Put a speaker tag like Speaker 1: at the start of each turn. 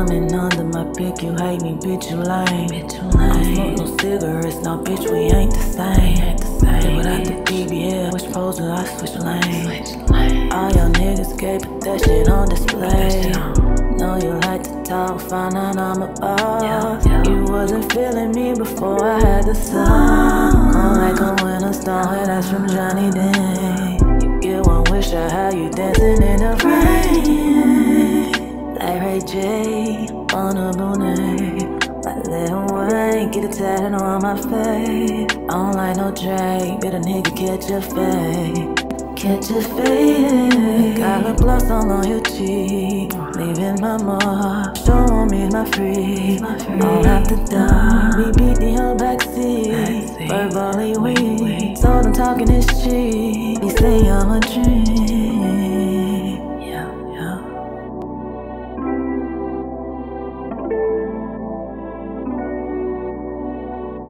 Speaker 1: coming under my pick, you hate me, bitch, you lame. I don't smoke no cigarettes, no bitch, we ain't the same. Then without the BBL, switch pose or I switch lanes. All your niggas gay, put that shit on display. Know you like to talk, find out I'm a boss. You wasn't feeling me before I had the sun. I'm like a winter storm, that's from Johnny Day. You get one wish I had you dancing in the rain. Like Ray J on a boonie. Like Lil Wayne, get a tattoo on my face. I don't like no Drake, better nigga catch a fade. Catch a fade. Got lip gloss all on your cheek, leaving my mark. Show on me my free. All after dark, we beat the whole backseat. Verbally weak, so them talking is cheap. He say I'm a dream.